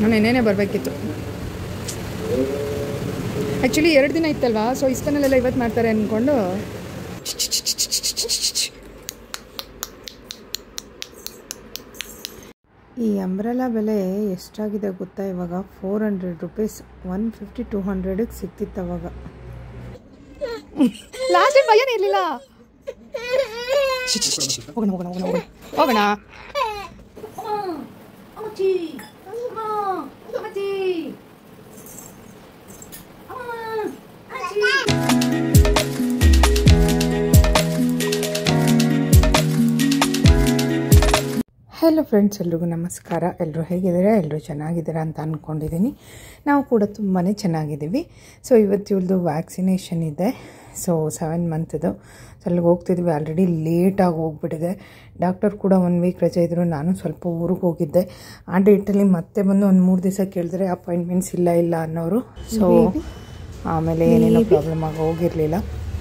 ನಾನು ನೆನ್ನೆನೇ ಬರಬೇಕಿತ್ತು. ಆ್ಯಕ್ಚುಲಿ 2 ದಿನ ಇತ್ತಲ್ವಾ, ಸೊ ಇಷ್ಟನ್ನೆಲ್ಲ ಇವತ್ತು ಮಾಡ್ತಾರೆ ಅಂದ್ಕೊಂಡು. ಈ ಅಂಬ್ರೆಲಾ ಬೆಲೆ ಎಷ್ಟಾಗಿದೆ ಗೊತ್ತಾ ಇವಾಗ? 400 ರೂಪೀಸ್. 150-200ಗೆ ಸಿಕ್ತಿತ್ತು ಅವಾಗ. ಲಾಸ್ಟ್ ಟೈಮ್ ಭಯನೇ ಇರಲಿಲ್ಲ. ಹೋಗೋಣ ಹೋಗೋಣ ಹೋಗೋಣ ಹೋಗೋಣ ಹೋಗೋಣ. ಹಲೋ ಫ್ರೆಂಡ್ಸ್, ಎಲ್ರಿಗೂ ನಮಸ್ಕಾರ. ಎಲ್ಲರೂ ಹೇಗಿದ್ದೀರಾ? ಎಲ್ಲರೂ ಚೆನ್ನಾಗಿದ್ದೀರಾ ಅಂತ ಅಂದ್ಕೊಂಡಿದ್ದೀನಿ. ನಾವು ಕೂಡ ತುಂಬಾ ಚೆನ್ನಾಗಿದ್ದೀವಿ. ಸೊ ಇವತ್ತು ಇವ್ರದ್ದು ವ್ಯಾಕ್ಸಿನೇಷನ್ ಇದೆ. ಸೊ 7 ಮಂತ್ದು. ಸೊ ಅಲ್ಲಿಗೆ ಹೋಗ್ತಿದ್ವಿ. ಆಲ್ರೆಡಿ ಲೇಟಾಗಿ ಹೋಗ್ಬಿಟ್ಟಿದೆ. ಡಾಕ್ಟರ್ ಕೂಡ 1 ವೀಕ್ ರಜೆ ಇದ್ದರು. ನಾನು ಸ್ವಲ್ಪ ಊರಿಗೆ ಹೋಗಿದ್ದೆ. ಆ ಡೇಟಲ್ಲಿ ಮತ್ತೆ ಬಂದು ಒಂದು 3 ದಿವಸ ಕೇಳಿದ್ರೆ ಅಪಾಯಿಂಟ್ಮೆಂಟ್ಸ್ ಇಲ್ಲ ಅನ್ನೋರು. ಸೊ ಆಮೇಲೆ ಏನೇನೋ ಪ್ರಾಬ್ಲಮ್ ಆಗಿ ಹೋಗಿರಲಿಲ್ಲ.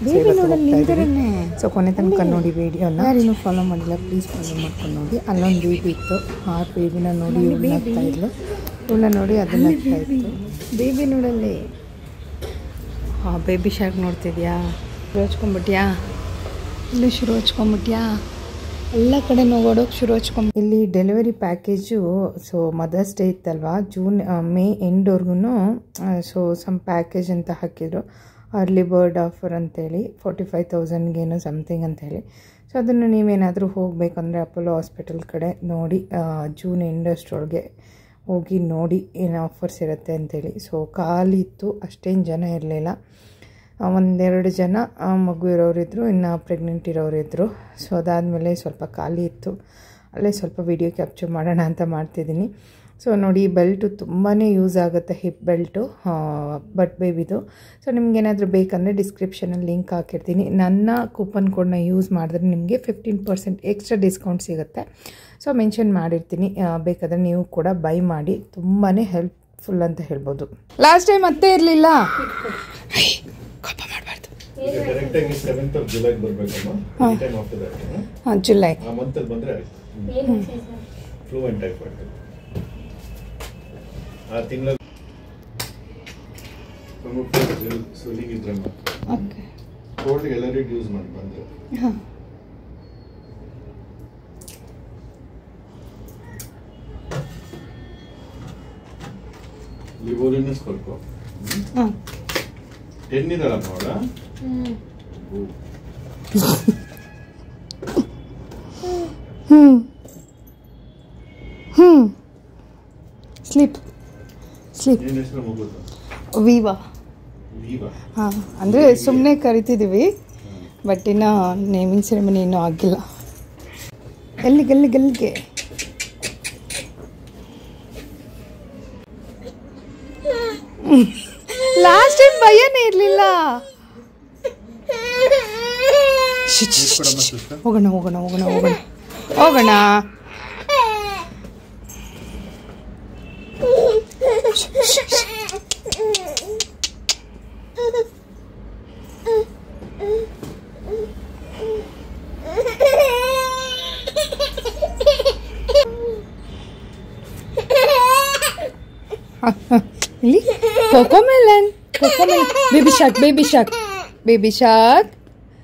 ಸೊ ಕೊನೆ ತನಕ ನೋಡಿ ವಿಡಿಯೋನ. ಯಾರೇನು ಫಾಲೋ ಮಾಡಿಲ್ಲ ಪ್ಲೀಸ್ ಫಾಲೋ ಮಾಡ್ಕೊಂಡು ನೋಡಿ. ಅಲ್ಲೊಂದು ಬೇಬಿ ಇತ್ತು. ಆ ಬೇಬಿನ ನೋಡಿ ಇವಳು ನಗ್ತಾ ಇದ್ಲು. ಇವಳನ್ನ ನೋಡಿ ಅದನ್ನ ನಗ್ತಾ ಇತ್ತು. ಬೇಬಿ ನೋಡಲ್ಲಿ. ಹಾಂ, ಬೇಬಿ ಶಾರ್ಕ್ ನೋಡ್ತಿದ್ಯಾ? ಶುರು ಹಚ್ಕೊಂಡ್ಬಿಟ್ಯಾ? ಇಲ್ಲಿ ಶುರು ಹಚ್ಕೊಂಡ್ಬಿಟ್ಯಾ? ಎಲ್ಲ ಕಡೆ ನೋಡೋಕೆ ಶುರು ಹಚ್ಕೊಂಡು. ಇಲ್ಲಿ delivery package so mother's day ಇತ್ತಲ್ವಾ, ಮೇ ಎಂಡ್ವರೆಗೂ ಸೊ ಸಮ್ ಪ್ಯಾಕೇಜ್ ಅಂತ ಹಾಕಿದ್ರು. ಅರ್ಲಿ ಬರ್ಡ್ ಆಫರ್ ಅಂತೇಳಿ 45,000ಗೇನೋ ಸಮಥಿಂಗ್ ಅಂತೇಳಿ. ಸೊ ಅದನ್ನು ನೀವೇನಾದರೂ ಹೋಗಬೇಕಂದ್ರೆ ಅಪೋಲೋ ಹಾಸ್ಪಿಟಲ್ ಕಡೆ ನೋಡಿ ಜೂನ್ ಎಂಡಷ್ಟರೊಳಗೆ ಹೋಗಿ ನೋಡಿ ಏನು ಆಫರ್ಸ್ ಇರುತ್ತೆ ಅಂತೇಳಿ. ಸೊ ಖಾಲಿ ಇತ್ತು, ಅಷ್ಟೇನು ಜನ ಇರಲಿಲ್ಲ. 1-2 ಜನ ಮಗು ಇರೋರಿದ್ದರು, ಇನ್ನು ಪ್ರೆಗ್ನೆಂಟ್ ಇರೋರಿದ್ದರು. ಸೊ ಅದಾದಮೇಲೆ ಸ್ವಲ್ಪ ಖಾಲಿ ಇತ್ತು. ಅಲ್ಲೇ ಸ್ವಲ್ಪ ವಿಡಿಯೋ ಕ್ಯಾಪ್ಚರ್ ಮಾಡೋಣ ಅಂತ ಮಾಡ್ತಿದ್ದೀನಿ. ಸೊ ನೋಡಿ, ಬೆಲ್ಟು ತುಂಬಾ ಯೂಸ್ ಆಗುತ್ತೆ, ಹಿಪ್ ಬೆಲ್ಟು ಬಟ್ ಬೇಬಿದು. ಸೊ ನಿಮ್ಗೇನಾದರೂ ಬೇಕಂದರೆ ಡಿಸ್ಕ್ರಿಪ್ಷನಲ್ಲಿ ಲಿಂಕ್ ಹಾಕಿರ್ತೀನಿ. ನನ್ನ ಕೂಪನ್ ಕೋಡ್ನ ಯೂಸ್ ಮಾಡಿದ್ರೆ ನಿಮಗೆ 15% ಎಕ್ಸ್ಟ್ರಾ ಡಿಸ್ಕೌಂಟ್ ಸಿಗುತ್ತೆ. ಸೊ ಮೆನ್ಷನ್ ಮಾಡಿರ್ತೀನಿ, ಬೇಕಾದರೆ ನೀವು ಕೂಡ ಬೈ ಮಾಡಿ. ತುಂಬಾ ಹೆಲ್ಪ್ಫುಲ್ ಅಂತ ಹೇಳ್ಬೋದು. ಲಾಸ್ಟ್ ಟೈಮ್ ಮತ್ತೆ ಇರಲಿಲ್ಲ. ಕೋಪ ಮಾಡಬಾರ್ದು. ಹಾಂ, ಜುಲೈ. ಲಿಬೋಲಿನಸ್ ಕೊಡ್ಕೋ. 10 ಇದಳಪ್ಪ ಅವಳ. ಸ್ಲೀಪ್ ವೀವಾ. ಹಾಂ, ಅಂದರೆ ಸುಮ್ಮನೆ ಕರಿತಿದ್ದೀವಿ, ಬಟ್ ಇನ್ನು ನೇಮಿಂಗ್ ಸೆರೆಮನಿ ಇನ್ನೂ ಆಗಿಲ್ಲ. ಎಲ್ಲಿಗೆ ಲಾಸ್ಟ್ ಟೈಮ್ ಭಯನೇ ಇರಲಿಲ್ಲ. ಹೋಗೋಣ ಹೋಗೋಣ ಹೋಗೋಣ ಹೋಗೋಣ ಹೋಗೋಣ. ಇಲ್ಲಿ Cocomelon, baby shark, baby shark, baby shark.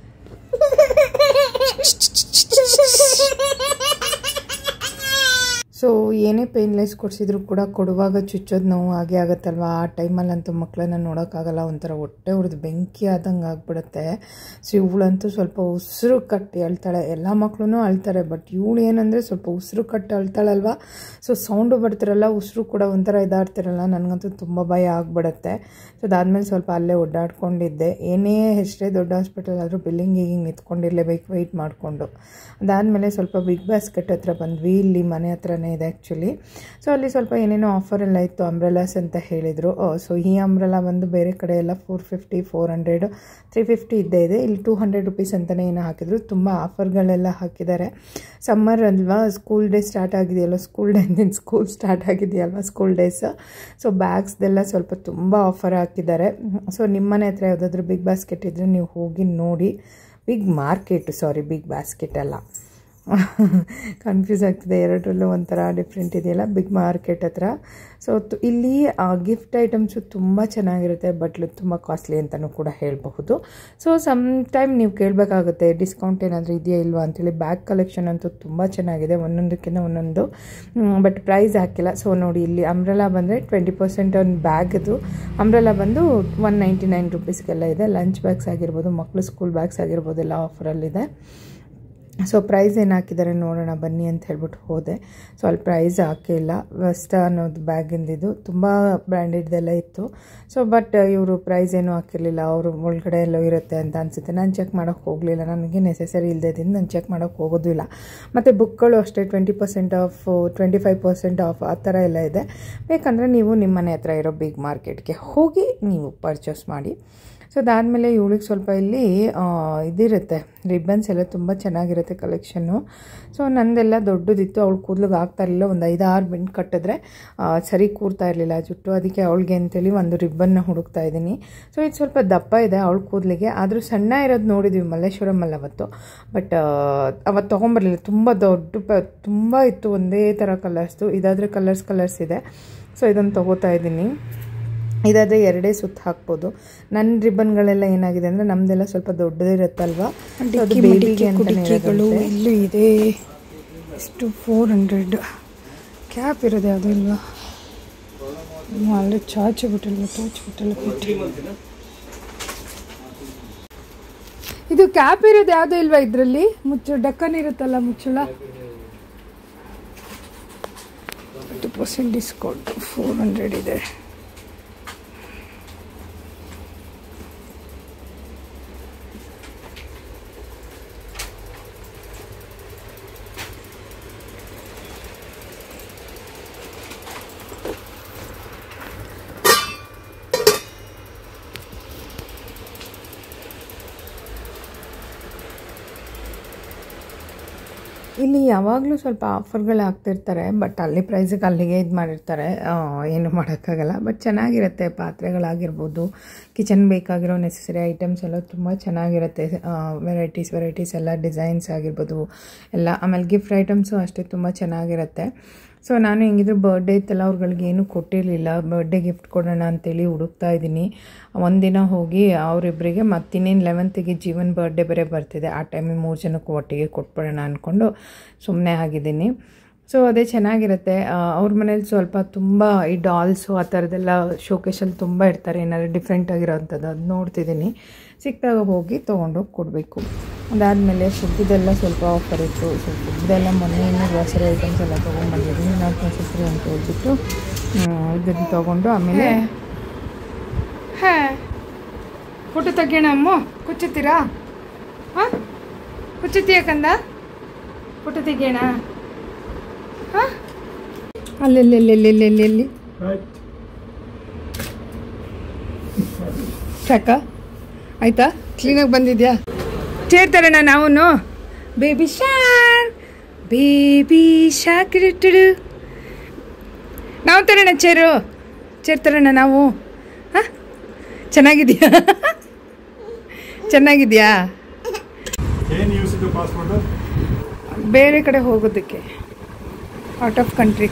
So ಏನೇ ಪೇನ್ಲೆಸ್ ಕೊಡಿಸಿದ್ರು ಕೂಡ ಕೊಡುವಾಗ ಚುಚ್ಚೋದು ನೋವು ಹಾಗೆ ಆಗುತ್ತಲ್ವ. ಆ ಟೈಮಲ್ಲಂತೂ ಮಕ್ಕಳನ್ನ ನೋಡೋಕ್ಕಾಗಲ್ಲ. ಒಂಥರ ಹೊಟ್ಟೆ ಉರಿದು ಬೆಂಕಿ ಆದಂಗೆ ಆಗ್ಬಿಡುತ್ತೆ. ಸೊ ಇವಳಂತೂ ಸ್ವಲ್ಪ ಉಸಿರು ಕಟ್ಟಿ ಅಳ್ತಾಳೆ. ಎಲ್ಲ ಮಕ್ಕಳು ಅಳ್ತಾರೆ, ಬಟ್ ಇವಳು ಏನಂದರೆ ಸ್ವಲ್ಪ ಉಸಿರು ಕಟ್ಟಿ ಅಳ್ತಾಳಲ್ವ. ಸೊ ಸೌಂಡು ಬರ್ತಿರಲ್ಲ, ಉಸಿರು ಕೂಡ ಒಂಥರ ಇದಾಡ್ತಿರಲ್ಲ. ನನಗಂತೂ ತುಂಬ ಭಯ ಆಗಿಬಿಡುತ್ತೆ. ಸೊ ಅದಾದಮೇಲೆ ಸ್ವಲ್ಪ ಅಲ್ಲೇ ಓಡಾಡ್ಕೊಂಡಿದ್ದೆ. ಏನೇ ಎಷ್ಟೇ ದೊಡ್ಡ ಹಾಸ್ಪಿಟಲ್ ಆದರೂ ಬಿಲ್ಲಿಂಗ್ ಹೀಗೆ ನಿಂತ್ಕೊಂಡಿರಲೇಬೇಕು ವೆಯ್ಟ್ ಮಾಡಿಕೊಂಡು. ಅದಾದಮೇಲೆ ಸ್ವಲ್ಪ ಬಿಗ್ ಬಾಸ್ಕೆಟ್ ಹತ್ರ ಬಂದ್ವಿ. ಇಲ್ಲಿ ಮನೆ ಹತ್ರನೇ ಇದೆ ಆ್ಯಕ್ಚುಲಿ. ಸೊ ಅಲ್ಲಿ ಸ್ವಲ್ಪ ಏನೇನೋ ಆಫರ್ ಎಲ್ಲ ಇತ್ತು, ಅಂಬ್ರೆಲಾಸ್ ಅಂತ ಹೇಳಿದರು. ಸೊ ಈ ಅಂಬ್ರೆಲಾ ಬಂದು ಬೇರೆ ಕಡೆ ಎಲ್ಲ 450, 400, 350 ಇದ್ದೇ ಇದೆ. ಇಲ್ಲಿ 200 ರೂಪೀಸ್ ಅಂತಲೇ ಏನೋ ಹಾಕಿದ್ರು. ತುಂಬ ಆಫರ್ಗಳೆಲ್ಲ ಹಾಕಿದ್ದಾರೆ. ಸಮ್ಮರ್ ಅಲ್ವಾ, ಸ್ಕೂಲ್ ಡೇ ಸ್ಟಾರ್ಟ್ ಆಗಿದೆಯಲ್ವ, ಸ್ಕೂಲ್ ಸ್ಟಾರ್ಟ್ ಆಗಿದೆಯಲ್ವ, ಸ್ಕೂಲ್ ಡೇಸ್. ಸೊ ಬ್ಯಾಗ್ಸ್ದೆಲ್ಲ ಸ್ವಲ್ಪ ತುಂಬ ಆಫರ್ ಹಾಕಿದ್ದಾರೆ. ಸೊ ನಿಮ್ಮನೆ ಹತ್ರ ಯಾವುದಾದ್ರೂ ಬಿಗ್ ಬಾಸ್ಕೆಟ್ ಇದ್ದರೆ ನೀವು ಹೋಗಿ ನೋಡಿ. ಬಿಗ್ ಬಾಸ್ಕೆಟ್ ಅಲ್ಲ. ಕನ್ಫ್ಯೂಸ್ ಆಗ್ತಿದೆ, ಎರಡರಲ್ಲೂ ಒಂಥರ ಡಿಫ್ರೆಂಟ್ ಇದೆಯಲ್ಲ ಬಿಗ್ ಮಾರ್ಕೆಟ್ ಹತ್ರ. ಸೊ ಇಲ್ಲಿ ಗಿಫ್ಟ್ ಐಟಮ್ಸು ತುಂಬ ಚೆನ್ನಾಗಿರುತ್ತೆ, ಬಟ್ ತುಂಬ ಕಾಸ್ಟ್ಲಿ ಅಂತಲೂ ಕೂಡ ಹೇಳಬಹುದು. ಸೊ ಸಮ್ ಟೈಮ್ ನೀವು ಕೇಳಬೇಕಾಗುತ್ತೆ ಡಿಸ್ಕೌಂಟ್ ಏನಾದರೂ ಇದೆಯಾ ಇಲ್ವಾ ಅಂತೇಳಿ. ಬ್ಯಾಗ್ ಕಲೆಕ್ಷನ್ ಅಂತೂ ತುಂಬ ಚೆನ್ನಾಗಿದೆ, ಒಂದೊಂದಕ್ಕಿಂತ ಒಂದೊಂದು, ಬಟ್ ಪ್ರೈಸ್ ಹಾಕಿಲ್ಲ. ಸೊ ನೋಡಿ ಇಲ್ಲಿ ಅಂಬ್ರೆಲಾ ಬಂದರೆ 20% ಒಂದು ಬ್ಯಾಗ್ದು ಅಂಬ್ರೆಲಾ ಬಂದು 199 ರುಪೀಸ್ಗೆಲ್ಲ ಇದೆ. ಲಂಚ್ ಬ್ಯಾಗ್ಸ್ ಆಗಿರ್ಬೋದು, ಮಕ್ಕಳು ಸ್ಕೂಲ್ ಬ್ಯಾಗ್ಸ್ ಆಗಿರ್ಬೋದು, ಎಲ್ಲ ಆಫರಲ್ಲಿದೆ. ಸೊ ಪ್ರೈಸ್ ಏನು ಹಾಕಿದ್ದಾರೆ ನೋಡೋಣ ಬನ್ನಿ ಅಂತ ಹೇಳ್ಬಿಟ್ಟು ಹೋದೆ. ಸೊ ಅಲ್ಲಿ ಪ್ರೈಸ್ ಹಾಕಿಲ್ಲ. ವೆಸ್ಟ್ ಅನ್ನೋದು ಬ್ಯಾಗಿಂದಿದ್ದು ತುಂಬ ಬ್ರ್ಯಾಂಡೆಡ್ದೆಲ್ಲ ಇತ್ತು. ಸೊ ಬಟ್ ಇವರು ಪ್ರೈಸ್ ಏನೂ ಹಾಕಿರಲಿಲ್ಲ, ಅವರು ಒಳಗಡೆ ಎಲ್ಲೋ ಇರುತ್ತೆ ಅಂತ ಅನಿಸುತ್ತೆ. ನಾನು ಚೆಕ್ ಮಾಡೋಕ್ಕೆ ಹೋಗಲಿಲ್ಲ, ನನಗೆ ನೆಸೆಸರಿ ಇಲ್ಲದಿದ್ದರಿಂದ ನಾನು ಚೆಕ್ ಮಾಡೋಕ್ಕೆ ಹೋಗೋದು ಇಲ್ಲ. ಮತ್ತು ಬುಕ್ಗಳು ಅಷ್ಟೇ 20% ಆಫ್, 25% ಆಫ್ ಆ ಥರ ಎಲ್ಲ ಇದೆ. ಬೇಕಂದರೆ ನೀವು ನಿಮ್ಮ ಮನೆ ಹತ್ರ ಇರೋ ಬಿಗ್ ಮಾರ್ಕೆಟ್ಗೆ ಹೋಗಿ ನೀವು ಪರ್ಚೇಸ್ ಮಾಡಿ. ಸೊ ಅದಾದಮೇಲೆ ಇವಳಿಗೆ ಸ್ವಲ್ಪ ಇಲ್ಲಿ ಇದಿರುತ್ತೆ, ರಿಬ್ಬನ್ಸ್ ಎಲ್ಲ ತುಂಬ ಚೆನ್ನಾಗಿರುತ್ತೆ ಕಲೆಕ್ಷನ್ನು. ಸೊ ನಂದೆಲ್ಲ ದೊಡ್ಡದಿತ್ತು, ಅವಳು ಕೂದಲಿಗೆ ಆಗ್ತಾ ಇರಲಿಲ್ಲ. ಒಂದು 5-6 ಬಿಂಡ್ ಕಟ್ಟಿದ್ರೆ ಸರಿ ಕೂರ್ತಾ ಇರಲಿಲ್ಲ ಜುಟ್ಟು, ಅದಕ್ಕೆ ಅವಳಿಗೆ ಅಂತೇಳಿ ಒಂದು ರಿಬ್ಬನ್ನ ಹುಡುಕ್ತಾ ಇದ್ದೀನಿ. ಸೊ ಇದು ಸ್ವಲ್ಪ ದಪ್ಪ ಇದೆ ಅವಳ ಕೂದಲಿಗೆ, ಆದರೂ ಸಣ್ಣ ಇರೋದು ನೋಡಿದ್ವಿ ಮಲ್ಲೇಶ್ವರಮಲ್ಲಿ ಅವತ್ತು. ಬಟ್ ಅವತ್ತು ತೊಗೊಂಬರಲಿಲ್ಲ, ತುಂಬ ತುಂಬ ಇತ್ತು, ಒಂದೇ ಥರ ಕಲರ್ಸ್ದು. ಇದಾದರೆ ಕಲರ್ಸ್ ಇದೆ. ಸೊ ಇದನ್ನು ತೊಗೋತಾ ಇದ್ದೀನಿ. ಇದಾದರೆ 2 ಸುತ್ತು ಹಾಕ್ಬೋದು. ನನ್ನ ರಿಬ್ಬನ್ಗಳೆಲ್ಲ ಏನಾಗಿದೆ ಅಂದರೆ ನಮ್ಮದೆಲ್ಲ ಸ್ವಲ್ಪ ದೊಡ್ಡದಿರುತ್ತಲ್ವಾ, ಇಲ್ಲೂ ಇದೆ. ಎಷ್ಟು 400 ಕ್ಯಾಪ್ ಇರೋದು ಯಾವುದೂ ಇಲ್ವಾ, ಅಲ್ಲೇ ತೋಚಿಬಿಟ್ಟಲ್ಲ. ಇದು ಕ್ಯಾಪ್ ಇರೋದು ಯಾವುದೂ ಇಲ್ವಾ ಇದರಲ್ಲಿ? ಡಕ್ಕನ್ ಇರುತ್ತಲ್ಲ ಮುಚ್ಚಳ, 20% ಡಿಸ್ಕೌಂಟ್, 400 ಇದೆ. ಇಲ್ಲಿ ಯಾವಾಗಲೂ ಸ್ವಲ್ಪ ಆಫರ್ಗಳು ಹಾಕ್ತಿರ್ತಾರೆ, ಬಟ್ ಅಲ್ಲಿ ಪ್ರೈಸಿಗೆ ಅಲ್ಲಿಗೆ ಇದು ಮಾಡಿರ್ತಾರೆ, ಏನು ಮಾಡೋಕ್ಕಾಗಲ್ಲ. ಬಟ್ ಚೆನ್ನಾಗಿರುತ್ತೆ, ಪಾತ್ರೆಗಳಾಗಿರ್ಬೋದು, ಕಿಚನ್ ಬೇಕಾಗಿರೋ ನೆಸೆಸರಿ ಐಟಮ್ಸ್ ಎಲ್ಲ ತುಂಬ ಚೆನ್ನಾಗಿರುತ್ತೆ. ವೆರೈಟೀಸ್ ಎಲ್ಲ ಡಿಸೈನ್ಸ್ ಆಗಿರ್ಬೋದು ಎಲ್ಲ. ಆಮೇಲೆ ಗಿಫ್ಟ್ ಐಟಮ್ಸು ಅಷ್ಟೇ ತುಂಬ ಚೆನ್ನಾಗಿರುತ್ತೆ. ಸೊ ನಾನು ಹೆಂಗಿದ್ರು ಬರ್ಡೇ ಇತ್ತಲ್ಲ, ಅವ್ರುಗಳಿಗೆ ಏನೂ ಕೊಟ್ಟಿರಲಿಲ್ಲ, ಬರ್ಡೇ ಗಿಫ್ಟ್ ಕೊಡೋಣ ಅಂತೇಳಿ ಹುಡುಕ್ತಾ ಇದ್ದೀನಿ. ಒಂದಿನ ಹೋಗಿ ಅವರಿಬ್ಬರಿಗೆ, ಮತ್ತಿನ್ನೇನು 11ಗೆ ಜೀವನ್ ಬರ್ಡೇ ಬೇರೆ ಬರ್ತಿದೆ, ಆ ಟೈಮಿಗೆ 3 ಜನಕ್ಕೂ ಒಟ್ಟಿಗೆ ಕೊಟ್ಬಿಡೋಣ ಅಂದ್ಕೊಂಡು ಸುಮ್ಮನೆ ಆಗಿದ್ದೀನಿ. ಸೊ ಅದೇ ಚೆನ್ನಾಗಿರುತ್ತೆ. ಅವ್ರ ಮನೇಲಿ ಸ್ವಲ್ಪ ತುಂಬ ಈ ಡಾಲ್ಸು ಆ ಥರದ್ದೆಲ್ಲ ಶೋಕೇಶಲ್ಲಿ ತುಂಬ ಇರ್ತಾರೆ, ಏನಾದ್ರು ಡಿಫ್ರೆಂಟ್ ಆಗಿರೋವಂಥದ್ದು ಅದು ನೋಡ್ತಿದ್ದೀನಿ. ಸಿಕ್ಕಿದಾಗ ಹೋಗಿ ತೊಗೊಂಡೋಗಿ ಕೊಡಬೇಕು. ಅದಾದಮೇಲೆ ಫುಡ್ದೆಲ್ಲ ಸ್ವಲ್ಪ ಆಫರ್ ಇತ್ತು. ಸೊ ಫುಡ್ದೆಲ್ಲ ಮೊನ್ನೆ ಗ್ರೋಸರಿ ಐಟಮ್ಸ್ ಎಲ್ಲ ತೊಗೊಂಡ್ಬಂದಿದ್ದೀನಿ, ನಾಟ್ ನೆಸೆಸರಿ ಅಂತ ಹೇಳ್ಬಿಟ್ಟು ಇದನ್ನು ತೊಗೊಂಡು ಆಮೇಲೆ ಫೋಟೋ ತೆಗಿಯೋಣ. ಅಮ್ಮ ಕುಚ್ಚುತ್ತೀರಾ? ಹಾಂ ಕುಚ್ಚುತ್ತೀಯ ಕಂದ? ಫೋಟೋ ತೆಗಿಯೋಣ. ಹಾಂ ಅಲ್ಲೆಲ್ಲಿ ಸಾಕ ಆಯಿತಾ? ಕ್ಲೀನಾಗಿ ಬಂದಿದ್ಯಾ? ಚೇರ್ ತರೋಣ ನಾವು? ಬೇಬಿ ಶಾಕ್ ಇಟ್ಟಿಡು. ನಾವು ತರೋಣ ಚೇರ್ ತರೋಣ ನಾವು? ಹಾಂ ಚೆನ್ನಾಗಿದೆಯಾ? ಬೇರೆ ಕಡೆ ಹೋಗೋದಕ್ಕೆ, ಔಟ್ ಆಫ್ ಕಂಟ್ರಿ.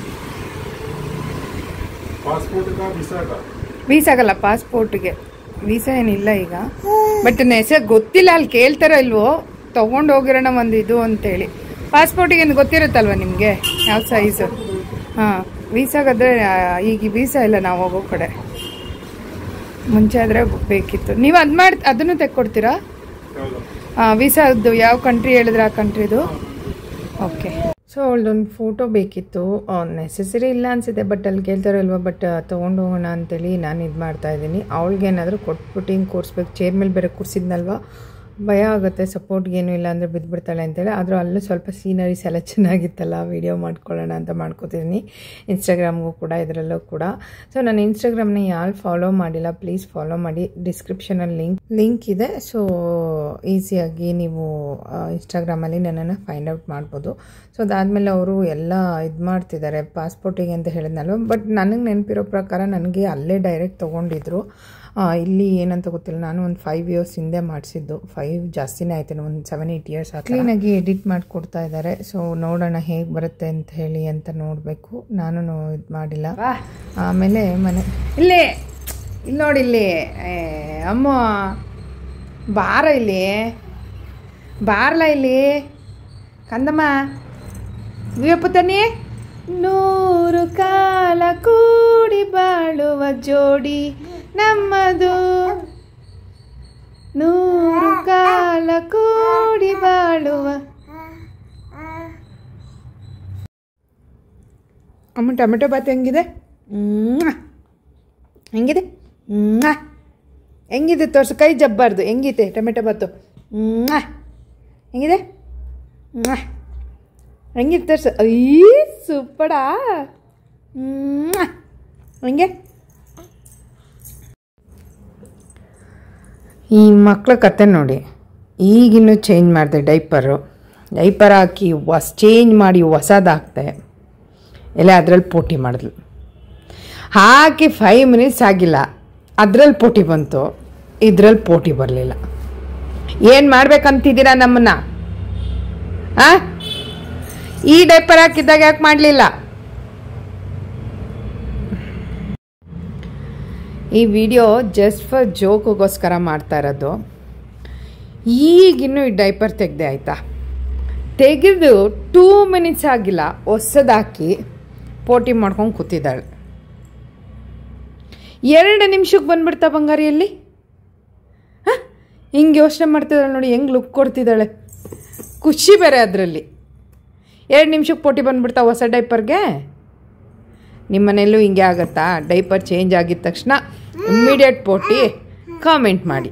ವೀಸಾಗಲ್ಲ, ಪಾಸ್ಪೋರ್ಟ್ಗೆ. ವೀಸಾ ಏನಿಲ್ಲ ಈಗ, ಬಟ್ ಗೊತ್ತಿಲ್ಲ, ಅಲ್ಲಿ ಕೇಳ್ತಾರೋ ಇಲ್ವೋ, ತೊಗೊಂಡು ಹೋಗಿರೋಣ ಒಂದು ಇದು ಅಂತೇಳಿ. ಪಾಸ್ಪೋರ್ಟಿಗೆ ಏನು ಗೊತ್ತಿರುತ್ತಲ್ವ ನಿಮಗೆ ಯಾವ ಸೈಜು? ಹಾಂ, ವೀಸಾಗಾದರೆ ಈಗ ವೀಸಾ ಇಲ್ಲ ನಾವು ಹೋಗೋ ಕಡೆ. ಮುಂಚೆ ಆದರೆ ಬೇಕಿತ್ತು. ನೀವು ಅದನ್ನು ತೆಕ್ಕೊಡ್ತೀರಾ? ವೀಸಾದ್ದು ಯಾವ ಕಂಟ್ರಿ ಹೇಳಿದ್ರೆ ಆ ಕಂಟ್ರಿದು? ಓಕೆ. ಸೊ ಅವಳದೊಂದು ಫೋಟೋ ಬೇಕಿತ್ತು, ನೆಸೆಸರಿ ಇಲ್ಲ ಅನಿಸುತ್ತೆ, ಬಟ್ ಅಲ್ಲಿ ಕೇಳ್ತಾರೋ ಇಲ್ವ, ಬಟ್ ತೊಗೊಂಡು ಹೋಗೋಣ ಅಂತೇಳಿ ನಾನು ಇದು ಮಾಡ್ತಾಯಿದ್ದೀನಿ. ಅವಳಿಗೇನಾದರೂ ಕೊಟ್ಬಿಟ್ಟು ಹಿಂಗೆ ಕೂರಿಸ್ಬೇಕು, ಚೇರ್ ಮೇಲೆ ಬೇರೆ ಕೂರಿಸಿದ್ನಲ್ವ, ಭಯ ಆಗುತ್ತೆ, ಸಪೋರ್ಟ್ಗೇನು ಇಲ್ಲ ಅಂದರೆ ಬಿದ್ದುಬಿಡ್ತಾಳೆ ಅಂತೇಳಿ. ಆದರೂ ಅಲ್ಲೂ ಸ್ವಲ್ಪ ಸೀನರೀಸ್ ಎಲ್ಲ ಚೆನ್ನಾಗಿತ್ತಲ್ಲ, ವೀಡಿಯೋ ಮಾಡ್ಕೊಳ್ಳೋಣ ಅಂತ ಮಾಡ್ಕೋತಿದ್ದೀನಿ. ಇನ್ಸ್ಟಾಗ್ರಾಮ್ಗೂ ಕೂಡ, ಇದರಲ್ಲೂ ಕೂಡ. ಸೊ ನಾನು ಇನ್ಸ್ಟಾಗ್ರಾಮ್ನ ಯಾರು ಫಾಲೋ ಮಾಡಿಲ್ಲ, ಪ್ಲೀಸ್ ಫಾಲೋ ಮಾಡಿ. ಡಿಸ್ಕ್ರಿಪ್ಷನಲ್ಲಿ ಲಿಂಕ್ ಇದೆ. ಸೊ ಈಸಿಯಾಗಿ ನೀವು ಇನ್ಸ್ಟಾಗ್ರಾಮಲ್ಲಿ ನನ್ನನ್ನು ಫೈಂಡ್ ಔಟ್ ಮಾಡ್ಬೋದು. ಸೊ ಅದಾದಮೇಲೆ ಅವರು ಎಲ್ಲ ಇದು ಮಾಡ್ತಿದ್ದಾರೆ ಪಾಸ್ಪೋರ್ಟಿಗೆ ಅಂತ ಹೇಳಿದ್ನಲ್ವ, ಬಟ್ ನನಗೆ ನೆನಪಿರೋ ಪ್ರಕಾರ ನನಗೆ ಅಲ್ಲೇ ಡೈರೆಕ್ಟ್ ತೊಗೊಂಡಿದ್ರು. ಇಲ್ಲಿ ಏನಂತ ಗೊತ್ತಿಲ್ಲ, ನಾನು ಒಂದು 5 years ಹಿಂದೆ ಮಾಡಿಸಿದ್ದು, 5 ಜಾಸ್ತಿನೇ ಆಯ್ತು, ಒಂದು 7-8 years ಕ್ಲೀನಾಗಿ ಎಡಿಟ್ ಮಾಡಿಕೊಡ್ತಾ ಇದ್ದಾರೆ. ಸೊ ನೋಡೋಣ ಹೇಗೆ ಬರುತ್ತೆ ಅಂತ ಹೇಳಿ ಅಂತ ನೋಡಬೇಕು. ನಾನು ಇದು ಮಾಡಿಲ್ಲ. ಆಮೇಲೆ ಇಲ್ಲಿ ನೋಡಿ, ಇಲ್ಲಿ ಅಮ್ಮ ಬಾರ, ಇಲ್ಲಿ ಬಾರ್ಲ, ಇಲ್ಲಿ ಕಂದಮ್ಮ ವಿಯಪ್ಪ ತನ್ನಿ. 100 ಕಾಲ ಕೂಡಿ ಬಾಳುವ ಜೋಡಿ ನಮ್ಮದು, 100 ಕಾಲ ಕೂಡಿ ಬಾಳುವ. ಅಮ್ಮ ಟೊಮೆಟೊ ಬಾತ್ ಹೆಂಗಿದೆ? ಹೆಂಗಿದೆ? ಹೆಂಗಿದೆ ತೋರಿಸು, ಕೈ ಜಬ್ಬಾರ್ದು. ಹೆಂಗಿದೆ ಟೊಮೆಟೊ ಬಾತು? ಹೆಂಗಿದೆ? ಹೆಂಗಿದೆ ತೋರಿಸು. ಅಯ್ಯ ಸೂಪಡಾ. ಹಂಗೆ ಈ ಮಕ್ಕಳ ಕತೆ ನೋಡಿ. ಈಗಿನ್ನೂ ಚೇಂಜ್ ಮಾಡಿದೆ ಡೈಪರ್ ಹಾಕಿ ಚೇಂಜ್ ಮಾಡಿ ಹೊಸದಾಕ್ತೆ. ಎಲ್ಲ ಅದರಲ್ಲಿ ಪೋಟಿ ಮಾಡಿದ್ಲು. ಹಾಕಿ 5 minutes ಆಗಿಲ್ಲ, ಅದರಲ್ಲಿ ಪೋಟಿ ಬಂತು, ಇದರಲ್ಲಿ ಪೋಟಿ ಬರಲಿಲ್ಲ. ಏನು ಮಾಡ್ಬೇಕಂತಿದ್ದೀರಾ ನಮ್ಮನ್ನ? ಈ ಡೈಪರ್ ಹಾಕಿದ್ದಾಗ ಯಾಕೆ ಮಾಡಲಿಲ್ಲ? ಈ ವಿಡಿಯೋ ಜಸ್ಟ್ ಫಾರ್ ಜೋಕ್ಗೋಸ್ಕರ ಮಾಡ್ತಾ ಇರೋದು. ಈಗಿನ್ನೂ ಈ ಡೈಪರ್ ತೆಗೆದೆ ಆಯಿತಾ, ತೆಗೆದು 2 minutes ಆಗಿಲ್ಲ, ಹೊಸದಾಕಿ ಪೋಟಿ ಮಾಡ್ಕೊಂಡು ಕೂತಿದ್ದಾಳೆ. 2 ನಿಮಿಷಕ್ಕೆ ಬಂದ್ಬಿಡ್ತಾ ಬಂಗಾರಿಯಲ್ಲಿ. ಹಿಂಗೆ ಯೋಚನೆ ಮಾಡ್ತಿದ್ದಾಳೆ ನೋಡಿ, ಹೆಂಗೆ ಲುಕ್ ಕೊಡ್ತಿದ್ದಾಳೆ. ಖುಷಿ ಬೇರೆ ಅದರಲ್ಲಿ. 2 ನಿಮಿಷಕ್ಕೆ ಪೋಟಿ ಬಂದ್ಬಿಡ್ತಾ ಹೊಸ ಡೈಪರ್ಗೆ. ನಿಮ್ಮ ಮನೆಯಲ್ಲೂ ಹಿಂಗೆ ಆಗುತ್ತಾ? ಡೈಪರ್ ಚೇಂಜ್ ಆಗಿದ ತಕ್ಷಣ ಇಮ್ಮಿಡಿಯೇಟ್ ಪೋಟಿ? ಕಾಮೆಂಟ್ ಮಾಡಿ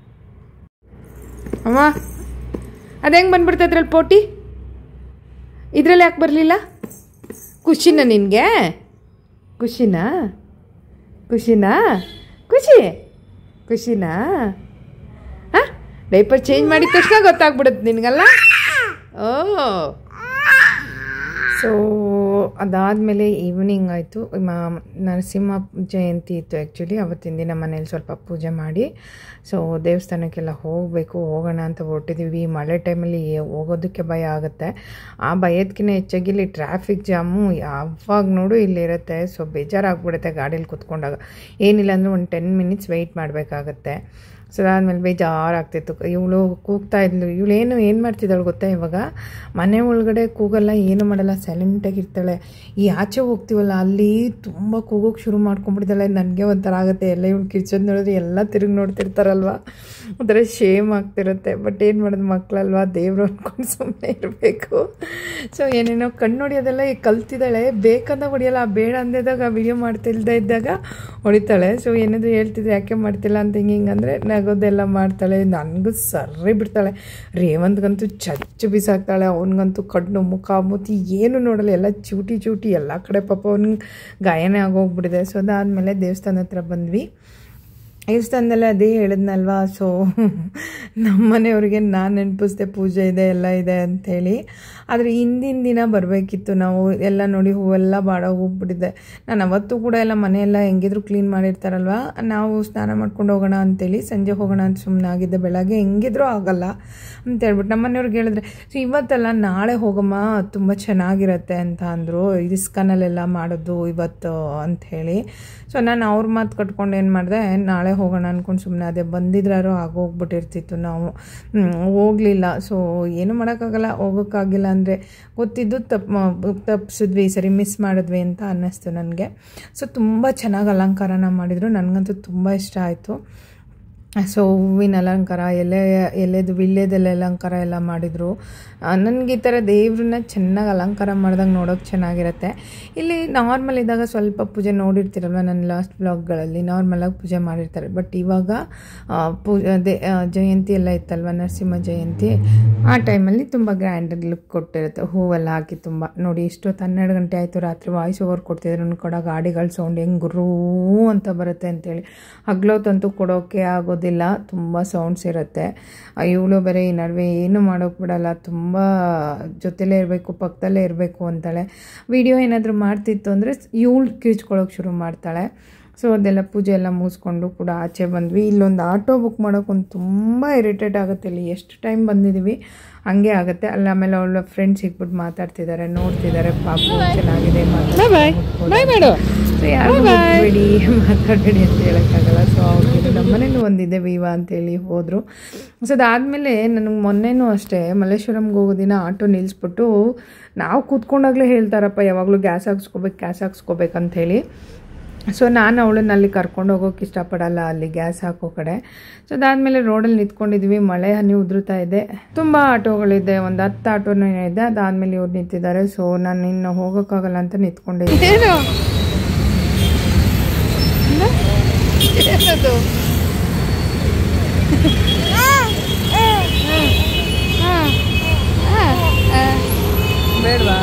ಅಮ್ಮ. ಅದು ಹೆಂಗೆ ಬಂದ್ಬಿಡ್ತಾ ಇದ್ರಲ್ಲಿ ಪೋಟಿ? ಇದರಲ್ಲಿ ಯಾಕೆ ಬರಲಿಲ್ಲ? ಖುಷಿನಾ ನಿನಗೆ? ಖುಷಿನಾ? ಖುಷಿನಾ? ಡೈಪರ್ ಚೇಂಜ್ ಮಾಡಿದ ತಕ್ಷಣ ಗೊತ್ತಾಗ್ಬಿಡುತ್ತೆ ನಿನಗಲ್ಲ? ಓ. ಸೊ ಅದಾದಮೇಲೆ ಈವ್ನಿಂಗ್ ಆಯಿತು. ನರಸಿಂಹ ಜಯಂತಿ ಇತ್ತು ಆ್ಯಕ್ಚುಲಿ. ಅವತ್ತಿನ ದಿನ ಮನೇಲಿ ಸ್ವಲ್ಪ ಪೂಜೆ ಮಾಡಿ, ಸೊ ದೇವಸ್ಥಾನಕ್ಕೆಲ್ಲ ಹೋಗೋಣ ಅಂತ ಹೊರಟಿದ್ದೀವಿ. ಮಳೆ ಟೈಮಲ್ಲಿ ಹೋಗೋದಕ್ಕೆ ಭಯ ಆಗುತ್ತೆ. ಆ ಭಯದಕ್ಕಿಂತ ಹೆಚ್ಚಾಗಿ ಇಲ್ಲಿ ಟ್ರಾಫಿಕ್ ಜಾಮು ಯಾವಾಗ ನೋಡು ಇಲ್ಲಿರುತ್ತೆ. ಸೊ ಬೇಜಾರಾಗ್ಬಿಡುತ್ತೆ ಗಾಡೀಲಿ ಕೂತ್ಕೊಂಡಾಗ. ಏನಿಲ್ಲ ಅಂದರೆ ಒಂದು 10 minutes ವೆಯ್ಟ್ ಮಾಡಬೇಕಾಗತ್ತೆ. ಸೊ ಅದಾದಮೇಲೆ ಬೇಜಾರಾಗ್ತಿತ್ತು. ಇವಳು ಕೂಗ್ತಾ ಇದ್ಲು. ಏನು ಮಾಡ್ತಿದ್ದಾಳು ಗೊತ್ತಾ? ಇವಾಗ ಮನೆ ಒಳಗಡೆ ಕೂಗಲ್ಲ, ಏನು ಮಾಡಲ್ಲ, ಸೈಲೆಂಟಾಗಿರ್ತಾಳೆ. ಈ ಆಚೆ ಹೋಗ್ತೀವಲ್ಲ, ಅಲ್ಲಿ ತುಂಬ ಕೂಗೋಕ್ಕೆ ಶುರು ಮಾಡ್ಕೊಂಡ್ಬಿಟ್ಟಿದ್ದಾಳೆ. ನನಗೆ ಒಂಥರ ಆಗುತ್ತೆ. ಎಲ್ಲ ಇವಳು ಕಿಚನ್ ನೋಡಿದ್ರೆ ಎಲ್ಲ ತಿರುಗಿ ನೋಡ್ತಿರ್ತಾರಲ್ವ, ಒಂಥರ ಶೇಮ್ ಆಗ್ತಿರುತ್ತೆ. ಬಟ್ ಏನು ಮಾಡೋದು, ಮಕ್ಕಳಲ್ವ, ದೇವ್ರು ಅಂದ್ಕೊಂಡು ಸುಮ್ಮನೆ ಇರಬೇಕು. ಸೊ ಏನೇನೋ ಕಣ್ಣು ಹೊಡಿಯೋದೆಲ್ಲ ಈಗ ಕಲ್ತಿದ್ದಾಳೆ. ಬೇಕಂದಾಗ ಹೊಡಿಯಲ್ಲ, ಬೇಡ ಅಂದಿದ್ದಾಗ ವಿಡಿಯೋ ಮಾಡ್ತಿಲ್ದೇ ಇದ್ದಾಗ ಹೊಡಿತಾಳೆ. ಸೊ ಏನಾದರೂ ಹೇಳ್ತಿದ್ರೆ ಯಾಕೆ ಮಾಡ್ತಿಲ್ಲ ಅಂತ ಹಿಂಗಂದರೆ ನಗೋದೆಲ್ಲ ಮಾಡ್ತಾಳೆ. ನನಗೂ ಸರ್ರಿ ಬಿಡ್ತಾಳೆ. ರೇವಂತ್ಗಂತೂ ಚಚ್ಚು ಬಿಸಾಕ್ತಾಳೆ. ಅವನಿಗಂತೂ ಕಣ್ಣು ಮುಖ ಮೂತಿ ಏನು ನೋಡಲ್ಲ, ಎಲ್ಲ ಚೂಟಿ ಎಲ್ಲ ಕಡೆ. ಪಾಪ ಅವ್ನಿಗೆ ಗಾಯನೇ ಆಗೋಗ್ಬಿಟ್ಟಿದೆ. ಸೊ ಅದಾದಮೇಲೆ ದೇವಸ್ಥಾನ ಹತ್ರ ಬಂದ್ವಿ. ದೇವಸ್ಥಾನದಲ್ಲೇ ಅದೇ ಹೇಳಿದ್ನಲ್ವಾ. ಸೊ ನಮ್ಮ ಮನೆಯವ್ರಿಗೆ ನಾನು ನೆನಪಿಸ್ದೆ ಪೂಜೆ ಇದೆ ಎಲ್ಲ ಇದೆ ಅಂಥೇಳಿ. ಆದರೆ ಹಿಂದಿನ ದಿನ ಬರಬೇಕಿತ್ತು ನಾವು. ಎಲ್ಲ ನೋಡಿ ಹೂವೆಲ್ಲ ಬಾಡೋಗ್ಬಿಟ್ಟಿದೆ. ನಾನು ಅವತ್ತು ಕೂಡ ಎಲ್ಲ ಮನೆಯೆಲ್ಲ ಹೆಂಗಿದ್ರು ಕ್ಲೀನ್ ಮಾಡಿರ್ತಾರಲ್ವ, ನಾವು ಸ್ನಾನ ಮಾಡ್ಕೊಂಡು ಹೋಗೋಣ ಅಂತೇಳಿ ಸಂಜೆ ಹೋಗೋಣ ಅಂತ ಸುಮ್ಮನೆ ಆಗಿದ್ದೆ. ಬೆಳಗ್ಗೆ ಹೆಂಗಿದ್ರೂ ಆಗಲ್ಲ ಅಂತೇಳ್ಬಿಟ್ಟು ನಮ್ಮ ಮನೆಯವ್ರಿಗೆ ಹೇಳಿದ್ರೆ, ಸೊ ಇವತ್ತಲ್ಲ ನಾಳೆ ಹೋಗಮ್ಮ, ತುಂಬ ಚೆನ್ನಾಗಿರುತ್ತೆ ಅಂತ ಅಂದರು. ಇಸ್ಕಾನಲ್ಲೆಲ್ಲ ಮಾಡೋದು ಇವತ್ತು ಅಂಥೇಳಿ. ಸೊ ನಾನು ಅವ್ರ ಮಾತು ಕಟ್ಕೊಂಡು ಏನು ಮಾಡಿದೆ, ನಾಳೆ ಹೋಗೋಣ ಅಂದ್ಕೊಂಡು ಸುಮ್ಮನೆ ಅದೇ. ಬಂದಿದ್ರಾರು ಆಗೋಗ್ಬಿಟ್ಟಿರ್ತಿತ್ತು, ನಾವು ಹೋಗಲಿಲ್ಲ. ಸೊ ಏನು ಮಾಡೋಕ್ಕಾಗಲ್ಲ, ಹೋಗೋಕ್ಕಾಗಿಲ್ಲ ಅಂದರೆ ಗೊತ್ತಿದ್ದು ತಪ್ಪಿಸಿದ್ವಿ, ಸರಿ ಮಿಸ್ ಮಾಡಿದ್ವಿ ಅಂತ ಅನ್ನಿಸ್ತು ನನಗೆ. ಸೊ ತುಂಬ ಚೆನ್ನಾಗಿ ಅಲಂಕಾರನ ಮಾಡಿದರು. ನನಗಂತೂ ತುಂಬ ಇಷ್ಟ ಆಯಿತು. ಸೊ ಹೂವಿನ ಅಲಂಕಾರ, ಎಲೆದು ವಿಳ್ಯದೆಲೆ ಅಲಂಕಾರ ಎಲ್ಲ ಮಾಡಿದರು. ನನಗೆ ಈ ಥರ ದೇವ್ರನ್ನ ಚೆನ್ನಾಗಿ ಅಲಂಕಾರ ಮಾಡಿದಾಗ ನೋಡೋಕೆ ಚೆನ್ನಾಗಿರುತ್ತೆ. ಇಲ್ಲಿ ನಾರ್ಮಲ್ ಇದ್ದಾಗ ಸ್ವಲ್ಪ ಪೂಜೆ ನೋಡಿರ್ತೀರಲ್ವ, ನನ್ನ ಲಾಸ್ಟ್ ಬ್ಲಾಗ್ಗಳಲ್ಲಿ ನಾರ್ಮಲಾಗಿ ಪೂಜೆ ಮಾಡಿರ್ತಾರೆ. ಬಟ್ ಇವಾಗ ಜಯಂತಿ ಎಲ್ಲ ಇತ್ತಲ್ವ, ನರಸಿಂಹ ಜಯಂತಿ, ಆ ಟೈಮಲ್ಲಿ ತುಂಬ ಗ್ರ್ಯಾಂಡಾಗಿ ಲುಕ್ ಕೊಟ್ಟಿರುತ್ತೆ. ಹೂವೆಲ್ಲ ಹಾಕಿ ತುಂಬ ನೋಡಿ. ಇಷ್ಟೊತ್ತು 12 ಗಂಟೆ ಆಯಿತು, ರಾತ್ರಿ ವಾಯ್ಸ್ ಓವರ್ ಕೊಡ್ತಿದ್ರು. ಕೂಡ ಗಾಡಿಗಳ ಸೌಂಡ್ ಹೆಂಗೆ ಗುರೂ ಅಂತ ಬರುತ್ತೆ ಅಂತೇಳಿ. ಹಗ್ಲೊತ್ತಂತೂ ಕೊಡೋಕ್ಕೆ ಆಗೋದಿಲ್ಲ, ತುಂಬ ಸೌಂಡ್ಸ್ ಇರುತ್ತೆ. ಇವಳು ಬೇರೆ ಈ ನಡುವೆ ಏನು ಮಾಡೋಕೆ ಬಿಡಲ್ಲ, ತುಂಬ ಜೊತೆಲೇ ಇರಬೇಕು, ಪಕ್ಕದಲ್ಲೇ ಇರಬೇಕು ಅಂತಾಳೆ. ವಿಡಿಯೋ ಏನಾದರೂ ಮಾಡ್ತಿತ್ತು ಅಂದರೆ ಇವಳು ಕಿರ್ಚ್ಕೊಳ್ಳೋಕೆ ಶುರು ಮಾಡ್ತಾಳೆ. ಸೊ ಅದೆಲ್ಲ ಪೂಜೆ ಎಲ್ಲ ಮುಗಿಸ್ಕೊಂಡು ಕೂಡ ಆಚೆ ಬಂದ್ವಿ. ಇಲ್ಲೊಂದು ಆಟೋ ಬುಕ್ ಮಾಡೋಕ್ಕೊಂದು ತುಂಬ ಇರಿಟೇಟ್ ಆಗುತ್ತೆ. ಇಲ್ಲಿ ಎಷ್ಟು ಟೈಮ್ ಬಂದಿದ್ದೀವಿ ಹಂಗೆ ಆಗುತ್ತೆ. ಅಲ್ಲಿ ಆಮೇಲೆ ಅವಳ ಫ್ರೆಂಡ್ಸ್ ಸಿಕ್ಬಿಟ್ಟು ಮಾತಾಡ್ತಿದ್ದಾರೆ, ನೋಡ್ತಿದ್ದಾರೆ, ಪಾಪು ಚೆನ್ನಾಗಿದೆ ಸೊ ಯಾರು ಮಾತಾಡಬೇಡಿ ಅಂತ ಹೇಳೋಕ್ಕಾಗಲ್ಲ. ಸೊ ಅವ್ರಿಗೆ ನಮ್ಮನೇಲಿ ಒಂದಿದೆ ವಿವಾ ಅಂತೇಳಿ ಹೋದರು. ಸೊ ಅದಾದಮೇಲೆ ನನಗೆ ಮೊನ್ನೆನೂ ಅಷ್ಟೇ ಮಲ್ಲೇಶ್ವರಂಗೆ ಹೋಗೋ ದಿನ ಆಟೋ ನಿಲ್ಲಿಸ್ಬಿಟ್ಟು ನಾವು ಕೂತ್ಕೊಂಡಾಗಲೇ ಹೇಳ್ತಾರಪ್ಪ ಯಾವಾಗಲೂ ಗ್ಯಾಸ್ ಹಾಕ್ಸ್ಕೋಬೇಕಂಥೇಳಿ. ಸೊ ನಾನು ಅವಳನ್ನ ಅಲ್ಲಿ ಕರ್ಕೊಂಡು ಹೋಗೋಕೆ ಇಷ್ಟಪಡಲ್ಲ, ಅಲ್ಲಿ ಗ್ಯಾಸ್ ಹಾಕೋ ಕಡೆ. ಸೊ ಅದಾದಮೇಲೆ ರೋಡಲ್ಲಿ ನಿಂತ್ಕೊಂಡಿದ್ವಿ, ಮಳೆ ಹನಿ ಉದುರುತ್ತಾ ಇದೆ, ತುಂಬ ಆಟೋಗಳಿದೆ, ಒಂದು 10 ಆಟೋನೇ ಇದೆ. ಅದಾದಮೇಲೆ ಇವ್ರು ನಿಂತಿದ್ದಾರೆ. ಸೊ ನಾನು ಇನ್ನು ಹೋಗೋಕ್ಕಾಗಲ್ಲ ಅಂತ ನಿಂತ್ಕೊಂಡಿದ್ದೆ. ಬೇಡವಾ?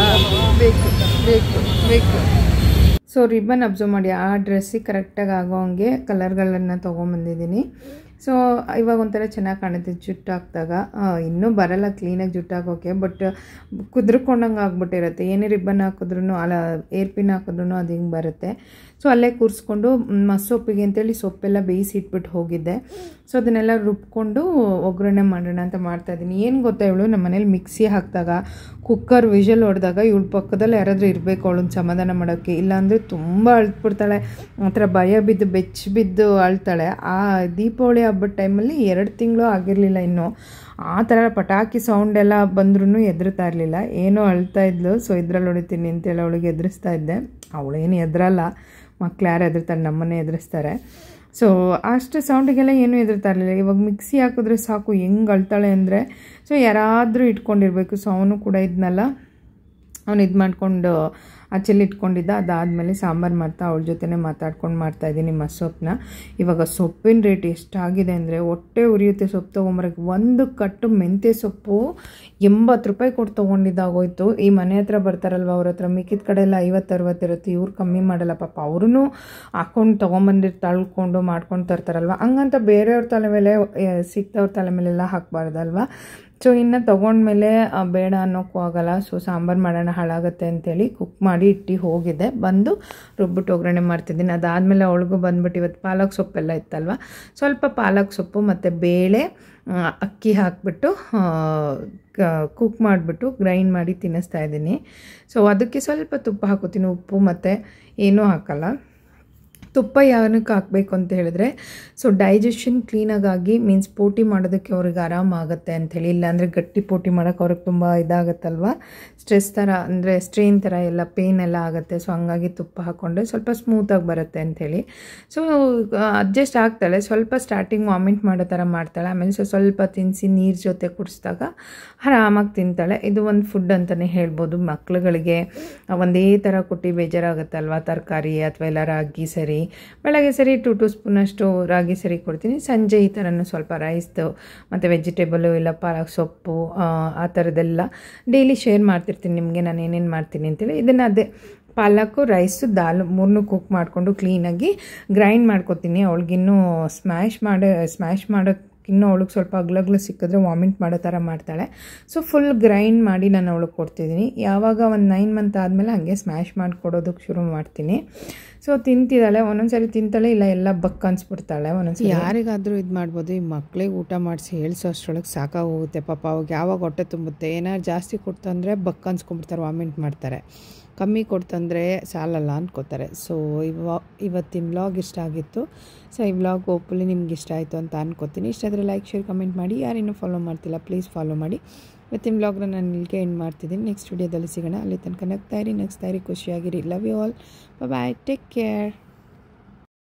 ಬೇಕು. ಸೊ ರಿಬ್ಬನ್ ಅಬ್ಸರ್ವ್ ಮಾಡಿ, ಆ ಡ್ರೆಸ್ಸಿಗೆ ಕರೆಕ್ಟಾಗಿ ಆಗೋ ಹಂಗೆ ಕಲರ್ಗಳನ್ನು ತೊಗೊಂಬಂದಿದ್ದೀನಿ. ಸೊ ಇವಾಗ ಒಂಥರ ಚೆನ್ನಾಗಿ ಕಾಣುತ್ತೆ ಜುಟ್ಟು ಹಾಕಿದಾಗ. ಇನ್ನೂ ಬರಲ್ಲ ಕ್ಲೀನಾಗಿ ಜುಟ್ಟು ಹಾಕೋಕ್ಕೆ, ಬಟ್ ಕುದ್ರಕೊಂಡಂಗೆ ಆಗ್ಬಿಟ್ಟಿರುತ್ತೆ. ಏನೇ ರಿಬ್ಬನ್ ಹಾಕಿದ್ರೂ ಅಲ್ಲ ಏರ್ ಪಿನ್ ಹಾಕಿದ್ರೂ ಅದು ಹಿಂಗೆ ಬರುತ್ತೆ. ಸೊ ಅಲ್ಲೇ ಕೂರಿಸ್ಕೊಂಡು ಮಸೊಪ್ಪಿಗೆ ಅಂತೇಳಿ ಸೊಪ್ಪೆಲ್ಲ ಬೇಯಿಸಿ ಇಟ್ಬಿಟ್ಟು ಹೋಗಿದ್ದೆ. ಸೊ ಅದನ್ನೆಲ್ಲ ರುಬ್ಕೊಂಡು ಒಗ್ಗರಣೆ ಮಾಡೋಣ ಅಂತ ಮಾಡ್ತಾಯಿದ್ದೀನಿ. ಏನು ಗೊತ್ತಾ, ಇವಳು ನಮ್ಮ ಮನೇಲಿ ಮಿಕ್ಸಿ ಹಾಕಿದಾಗ ಕುಕ್ಕರ್ ವಿಷಲ್ ಹೊಡೆದಾಗ ಇವಳು ಪಕ್ಕದಲ್ಲಿ ಯಾರಾದರೂ ಇರಬೇಕು ಅವಳನ್ನ ಸಮಾಧಾನ ಮಾಡೋಕ್ಕೆ. ಇಲ್ಲಾಂದರೆ ತುಂಬ ಅಳ್ತ್ಬಿಡ್ತಾಳೆ, ಆ ಥರ ಭಯ ಬಿದ್ದು ಬೆಚ್ಚಬಿದ್ದು ಅಳ್ತಾಳೆ. ಆ ದೀಪಾವಳಿ ಹಬ್ಬದ ಟೈಮಲ್ಲಿ 2 ತಿಂಗಳು ಆಗಿರಲಿಲ್ಲ ಇನ್ನೂ. ಆ ಥರ ಪಟಾಕಿ ಸೌಂಡೆಲ್ಲ ಬಂದ್ರೂ ಎದುರುತ್ತಾ ಇರಲಿಲ್ಲ, ಏನೋ ಅಳ್ತಾ ಇದ್ಲು. ಸೊ ಇದ್ರಲ್ಲಿ ಹೊಡಿತೀನಿ ಅಂತೇಳಿ ಅವಳಿಗೆ ಎದುರಿಸ್ತಾ ಇದ್ದೆ. ಅವಳೇನು ಎದುರಲ್ಲ, ಮಕ್ಳು ಯಾರು ಎದುರ್ತಾರೆ, ನಮ್ಮನ್ನೇ ಎದುರಿಸ್ತಾರೆ. ಸೊ ಅಷ್ಟು ಸೌಂಡಿಗೆಲ್ಲ ಏನೂ ಎದುರ್ತಾ ಇರಲಿಲ್ಲ. ಇವಾಗ ಮಿಕ್ಸಿ ಹಾಕಿದ್ರೆ ಸಾಕು ಹೆಂಗೆ ಅಳ್ತಾಳೆ ಅಂದರೆ. ಸೊ ಯಾರಾದರೂ ಇಟ್ಕೊಂಡಿರಬೇಕು. ಸೊ ಅವನು ಕೂಡ ಇದ್ನಲ್ಲ, ಅವನು ಇದು ಮಾಡ್ಕೊಂಡು ಆಚೆಲ್ಲಿ ಇಟ್ಕೊಂಡಿದ್ದ. ಅದಾದಮೇಲೆ ಸಾಂಬಾರು ಮಾಡ್ತಾ ಅವಳ ಜೊತೆನೇ ಮಾತಾಡ್ಕೊಂಡು ಮಾಡ್ತಾಯಿದ್ದೀನಿ ಮಸೊಪ್ಪನ್ನ. ಇವಾಗ ಸೊಪ್ಪಿನ ರೇಟ್ ಎಷ್ಟಾಗಿದೆ ಅಂದರೆ ಹೊಟ್ಟೆ ಉರಿಯುತ್ತೆ. ಸೊಪ್ಪು ತೊಗೊಂಬರಕ್ಕೆ 1 ಕಟ್ಟು ಮೆಂತ್ಯ ಸೊಪ್ಪು 80 ರೂಪಾಯಿ ಕೊಟ್ಟು ತೊಗೊಂಡಿದ್ದಾಗೋಯ್ತು. ಈ ಮನೆ ಹತ್ರ ಬರ್ತಾರಲ್ವ ಅವ್ರ ಹತ್ರ ಮಿಕ್ಕಿದ ಕಡೆ ಎಲ್ಲ 50-60 ಇರುತ್ತೆ, ಇವ್ರು ಕಮ್ಮಿ ಮಾಡಲ್ಲ ಪಾಪ. ಅವ್ರೂ ಹಾಕ್ಕೊಂಡು ತೊಗೊಂಬಂದಿರು ತಳ್ಕೊಂಡು ಮಾಡ್ಕೊಂಡು ತರ್ತಾರಲ್ವ, ಹಂಗಂತ ಬೇರೆಯವ್ರ ತಲೆ ಮೇಲೆ ಸಿಕ್ತವ್ರ ತಲೆ ಮೇಲೆಲ್ಲ ಹಾಕ್ಬಾರ್ದಲ್ವ. ಸೊ ಇನ್ನು ತೊಗೊಂಡ್ಮೇಲೆ ಬೇಡ ಅನ್ನೋಕ್ಕೂ ಆಗಲ್ಲ. ಸೊ ಸಾಂಬಾರು ಮಾಡೋಣ ಹಾಳಾಗುತ್ತೆ ಅಂತೇಳಿ ಕುಕ್ ಮಾಡಿ ಇಟ್ಟು ಹೋಗಿದ್ದೆ. ಬಂದು ರುಬ್ಬಿಟ್ಟು ಒಗ್ಗರಣೆ ಮಾಡ್ತಿದ್ದೀನಿ. ಅದಾದಮೇಲೆ ಅವಳಿಗೂ ಬಂದ್ಬಿಟ್ಟು ಇವತ್ತು ಪಾಲಕ್ ಸೊಪ್ಪೆಲ್ಲ ಇತ್ತಲ್ವ, ಸ್ವಲ್ಪ ಪಾಲಕ್ ಸೊಪ್ಪು ಮತ್ತು ಬೇಳೆ ಅಕ್ಕಿ ಹಾಕಿಬಿಟ್ಟು ಕುಕ್ ಮಾಡಿಬಿಟ್ಟು ಗ್ರೈಂಡ್ ಮಾಡಿ ತಿನ್ನಿಸ್ತಾ ಇದ್ದೀನಿ. ಸೊ ಅದಕ್ಕೆ ಸ್ವಲ್ಪ ತುಪ್ಪ ಹಾಕೋತೀನಿ, ಉಪ್ಪು ಮತ್ತು ಏನೂ ಹಾಕಲ್ಲ. ತುಪ್ಪ ಯಾವನಕ್ಕೆ ಹಾಕಬೇಕು ಅಂತ ಹೇಳಿದ್ರೆ, ಸೊ ಡೈಜೆಷನ್ ಕ್ಲೀನಾಗಿ ಮೀನ್ಸ್ ಪೋಟಿ ಮಾಡೋದಕ್ಕೆ ಅವ್ರಿಗೆ ಆರಾಮಾಗುತ್ತೆ ಅಂಥೇಳಿ. ಇಲ್ಲಾಂದರೆ ಗಟ್ಟಿ ಪೋಟಿ ಮಾಡೋಕ್ಕೆ ಅವ್ರಿಗೆ ತುಂಬ ಇದಾಗುತ್ತಲ್ವ, ಸ್ಟ್ರೆಸ್ ಥರ ಅಂದರೆ ಸ್ಟ್ರೈನ್ ಥರ ಎಲ್ಲ ಪೇನ್ ಎಲ್ಲ ಆಗುತ್ತೆ. ಸೊ ಹಂಗಾಗಿ ತುಪ್ಪ ಹಾಕ್ಕೊಂಡ್ರೆ ಸ್ವಲ್ಪ ಸ್ಮೂತಾಗಿ ಬರುತ್ತೆ ಅಂಥೇಳಿ. ಸೊ ಅಡ್ಜಸ್ಟ್ ಆಗ್ತಾಳೆ. ಸ್ವಲ್ಪ ಸ್ಟಾರ್ಟಿಂಗ್ ವಾಮಿಟ್ ಮಾಡೋ ಥರ ಮಾಡ್ತಾಳೆ, ಆಮೇಲೆ ಸ್ವಲ್ಪ ತಿನ್ನಿಸಿ ನೀರು ಜೊತೆ ಕುಡಿಸಿದಾಗ ಆರಾಮಾಗಿ ತಿಂತಾಳೆ. ಇದು ಒಂದು ಫುಡ್ ಅಂತಲೇ ಹೇಳ್ಬೋದು. ಮಕ್ಳುಗಳಿಗೆ ಒಂದೇ ಥರ ಕೊಟ್ಟು ಬೇಜಾರಾಗುತ್ತಲ್ವ, ತರಕಾರಿ ಅಥವಾ ಎಲ್ಲ ರಾಗಿ ಸರಿ, ಬೆಳಗ್ಗೆ ಸರಿ 2 ಸ್ಪೂನಷ್ಟು ರಾಗಿ ಸರಿ ಕೊಡ್ತೀನಿ. ಸಂಜೆ ಈ ಥರನೂ ಸ್ವಲ್ಪ ರೈಸ್ದು ಮತ್ತು ವೆಜಿಟೇಬಲು ಇಲ್ಲ ಪಾಲಕ್ ಸೊಪ್ಪು ಆ ಥರದ್ದೆಲ್ಲ ಡೈಲಿ ಶೇರ್ ಮಾಡ್ತಿರ್ತೀನಿ ನಿಮಗೆ ನಾನು ಏನೇನು ಮಾಡ್ತೀನಿ ಅಂತೇಳಿ. ಇದನ್ನು ಅದೇ ಪಾಲಕ್ಕು ರೈಸು ದಾಲ್ 3 ಕುಕ್ ಮಾಡಿಕೊಂಡು ಕ್ಲೀನಾಗಿ ಗ್ರೈಂಡ್ ಮಾಡ್ಕೊತೀನಿ. ಅವಳಿಗಿನ್ನೂ ಸ್ಮ್ಯಾಶ್ ಮಾಡೋಕ್ಕೆ ಇನ್ನೂ ಅವಳಿಗೆ ಸ್ವಲ್ಪ ಅಗ್ಲಗ್ಲು ಸಿಕ್ಕಿದ್ರೆ ವಾಮಿಟ್ ಮಾಡೋ ಥರ ಮಾಡ್ತಾಳೆ. ಸೊ ಫುಲ್ ಗ್ರೈಂಡ್ ಮಾಡಿ ನಾನು ಅವಳಿಗೆ ಕೊಡ್ತಿದ್ದೀನಿ. ಯಾವಾಗ ಒಂದು 9 ಮಂತ್ ಆದಮೇಲೆ ಹಾಗೆ ಸ್ಮ್ಯಾಶ್ ಮಾಡಿ ಕೊಡೋದಕ್ಕೆ ಶುರು ಮಾಡ್ತೀನಿ. ಸೊ ತಿಂತಿದ್ದಾಳೆ, ಒಂದೊಂದ್ಸರಿ ತಿಂತಾಳೆ, ಇಲ್ಲ ಎಲ್ಲ ಬಕ್ ಅನ್ಸ್ಬಿಡ್ತಾಳೆ ಒಂದೊಂದ್ಸರಿ. ಯಾರಿಗಾದರೂ ಇದು ಮಾಡ್ಬೋದು. ಈ ಮಕ್ಳಿಗೆ ಊಟ ಮಾಡಿಸಿ ಹೇಳಿಸೋ ಅಷ್ಟರೊಳಗೆ ಸಾಕಾಗೋಗುತ್ತೆ ಪಾಪ. ಅವಾಗ ಯಾವಾಗ ಹೊಟ್ಟೆ ತುಂಬುತ್ತೆ, ಏನಾದ್ರು ಜಾಸ್ತಿ ಕೊಡ್ತಂದರೆ ಬಕ್ ಅನ್ಸ್ಕೊಂಡ್ಬಿಡ್ತಾರೆ, ವಾಮಿಟ್ ಮಾಡ್ತಾರೆ. ಕಮ್ಮಿ ಕೊಡ್ತಂದರೆ ಸಾಲಲ್ಲ ಅಂದ್ಕೋತಾರೆ. ಸೊ ಇವತ್ತಿನ ವ್ಲಾಗ್ ಇಷ್ಟ ಆಗಿತ್ತು. ಸೊ ಈ ವ್ಲಾಗ್ ಹೋಪ್ಫುಲಿ ನಿಮ್ಗೆ ಇಷ್ಟ ಆಯಿತು ಅಂತ ಅನ್ಕೋತೀನಿ. ಇಷ್ಟ ಆದರೆ ಲೈಕ್ ಶೇರ್ ಕಮೆಂಟ್ ಮಾಡಿ. ಯಾರಿನ್ನೂ ಫಾಲೋ ಮಾಡ್ತಿಲ್ಲ ಪ್ಲೀಸ್ ಫಾಲೋ ಮಾಡಿ. ಇವತ್ತಿನ ವ್ಲಾಗ್ನ ನಾನು ಇಲ್ಲಿಗೆ ಎಂಡ್ ಮಾಡ್ತಿದ್ದೀನಿ. ನೆಕ್ಸ್ಟ್ ವಿಡಿಯೋದಲ್ಲಿ ಸಿಗೋಣ. ಅಲ್ಲಿ ತನಕ ನಗ್ತಾಯಿರಿ ಖುಷಿಯಾಗಿರಿ. Love you all. Bye, take care.